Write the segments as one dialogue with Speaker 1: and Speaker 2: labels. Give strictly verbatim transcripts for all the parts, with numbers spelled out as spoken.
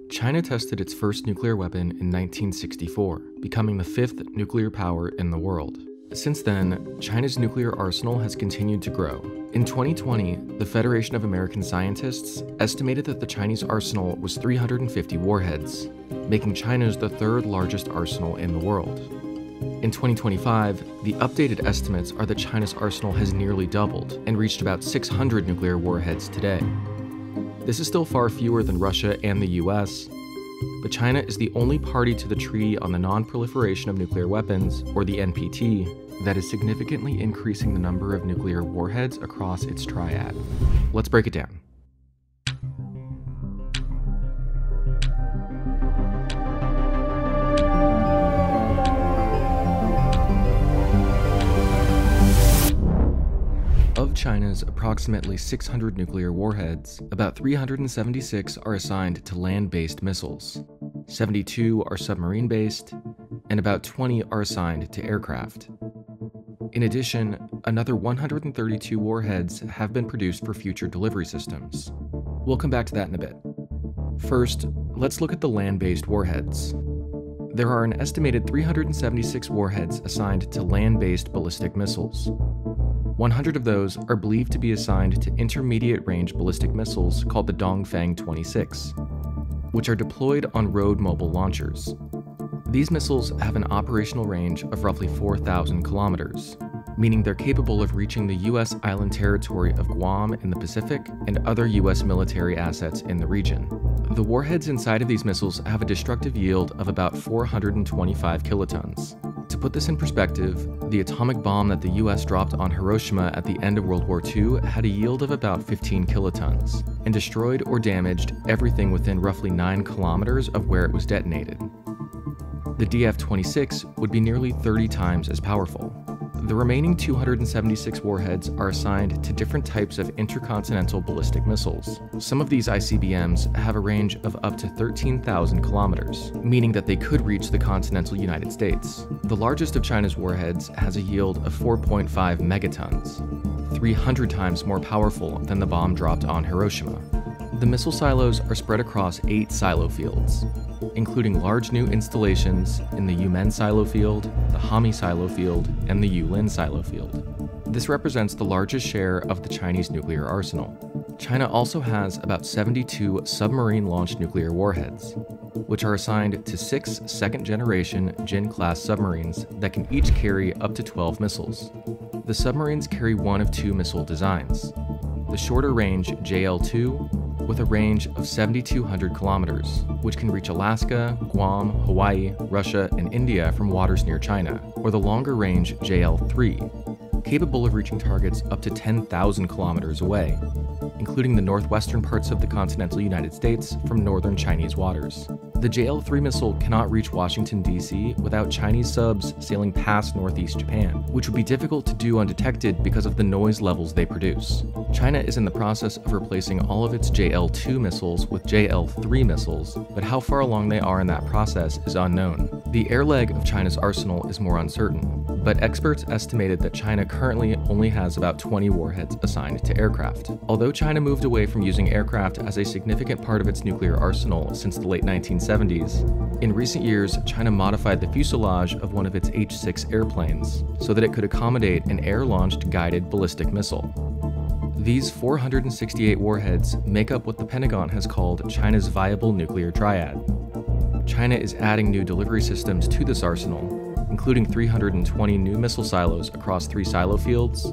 Speaker 1: China tested its first nuclear weapon in nineteen sixty-four, becoming the fifth nuclear power in the world. Since then, China's nuclear arsenal has continued to grow. In twenty twenty, the Federation of American Scientists estimated that the Chinese arsenal was three hundred fifty warheads, making China's the third largest arsenal in the world. In twenty twenty-five, the updated estimates are that China's arsenal has nearly doubled and reached about six hundred nuclear warheads today. This is still far fewer than Russia and the U S, but China is the only party to the Treaty on the Non-Proliferation of Nuclear Weapons, or the N P T, that is significantly increasing the number of nuclear warheads across its triad. Let's break it down. Of China's approximately six hundred nuclear warheads, about three hundred seventy-six are assigned to land-based missiles, seventy-two are submarine-based, and about twenty are assigned to aircraft. In addition, another one hundred thirty-two warheads have been produced for future delivery systems. We'll come back to that in a bit. First, let's look at the land-based warheads. There are an estimated three hundred seventy-six warheads assigned to land-based ballistic missiles. one hundred of those are believed to be assigned to intermediate-range ballistic missiles called the Dongfang twenty-six, which are deployed on road mobile launchers. These missiles have an operational range of roughly four thousand kilometers, meaning they're capable of reaching the U S island territory of Guam in the Pacific and other U S military assets in the region. The warheads inside of these missiles have a destructive yield of about four hundred twenty-five kilotons. To put this in perspective, the atomic bomb that the U S dropped on Hiroshima at the end of World War Two had a yield of about fifteen kilotons, and destroyed or damaged everything within roughly nine kilometers of where it was detonated. The D F twenty-six would be nearly thirty times as powerful. The remaining two hundred seventy-six warheads are assigned to different types of intercontinental ballistic missiles. Some of these I C B Ms have a range of up to thirteen thousand kilometers, meaning that they could reach the continental United States. The largest of China's warheads has a yield of four point five megatons, three hundred times more powerful than the bomb dropped on Hiroshima. The missile silos are spread across eight silo fields, including large new installations in the Yumen silo field, the Hami silo field, and the Yulin silo field. This represents the largest share of the Chinese nuclear arsenal. China also has about seventy-two submarine-launched nuclear warheads, which are assigned to six second-generation Jin-class submarines that can each carry up to twelve missiles. The submarines carry one of two missile designs: the shorter-range J L two, with a range of seven thousand two hundred kilometers, which can reach Alaska, Guam, Hawaii, Russia, and India from waters near China, or the longer-range J L three, capable of reaching targets up to ten thousand kilometers away, including the northwestern parts of the continental United States from northern Chinese waters. The J L three missile cannot reach Washington, D C without Chinese subs sailing past northeast Japan, which would be difficult to do undetected because of the noise levels they produce. China is in the process of replacing all of its J L two missiles with J L three missiles, but how far along they are in that process is unknown. The air leg of China's arsenal is more uncertain, but experts estimated that China currently only has about twenty warheads assigned to aircraft. Although China moved away from using aircraft as a significant part of its nuclear arsenal since the late nineteen seventies, in recent years China modified the fuselage of one of its H six airplanes so that it could accommodate an air-launched guided ballistic missile. These four hundred sixty-eight warheads make up what the Pentagon has called China's viable nuclear triad. China is adding new delivery systems to this arsenal, including three hundred twenty new missile silos across three silo fields,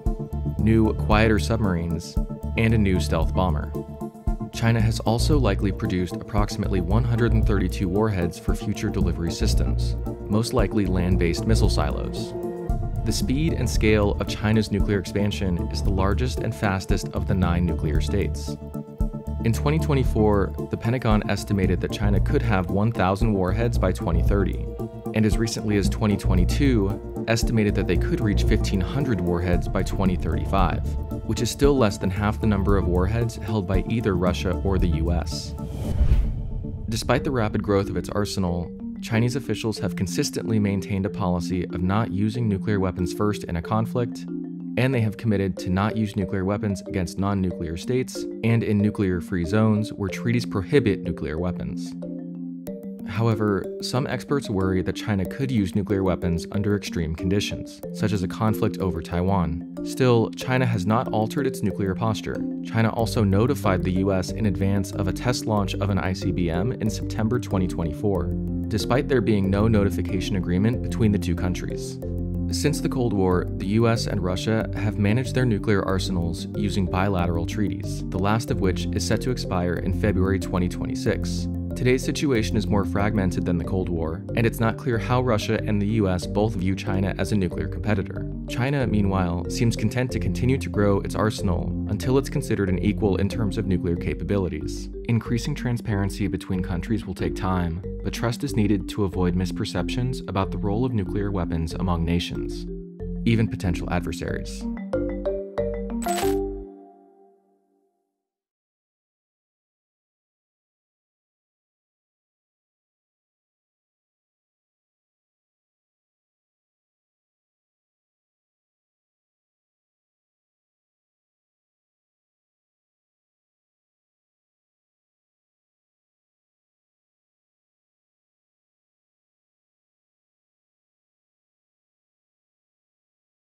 Speaker 1: new, quieter submarines, and a new stealth bomber. China has also likely produced approximately one hundred thirty-two warheads for future delivery systems, most likely land-based missile silos. The speed and scale of China's nuclear expansion is the largest and fastest of the nine nuclear states. In twenty twenty-four, the Pentagon estimated that China could have one thousand warheads by twenty thirty, and as recently as twenty twenty-two, estimated that they could reach fifteen hundred warheads by twenty thirty-five, which is still less than half the number of warheads held by either Russia or the U S. Despite the rapid growth of its arsenal, Chinese officials have consistently maintained a policy of not using nuclear weapons first in a conflict, and they have committed to not use nuclear weapons against non-nuclear states and in nuclear-free zones where treaties prohibit nuclear weapons. However, some experts worry that China could use nuclear weapons under extreme conditions, such as a conflict over Taiwan. Still, China has not altered its nuclear posture. China also notified the U S in advance of a test launch of an I C B M in September twenty twenty-four, despite there being no notification agreement between the two countries. Since the Cold War, the U S and Russia have managed their nuclear arsenals using bilateral treaties, the last of which is set to expire in February twenty twenty-six. Today's situation is more fragmented than the Cold War, and it's not clear how Russia and the U S both view China as a nuclear competitor. China, meanwhile, seems content to continue to grow its arsenal until it's considered an equal in terms of nuclear capabilities. Increasing transparency between countries will take time, but trust is needed to avoid misperceptions about the role of nuclear weapons among nations, even potential adversaries.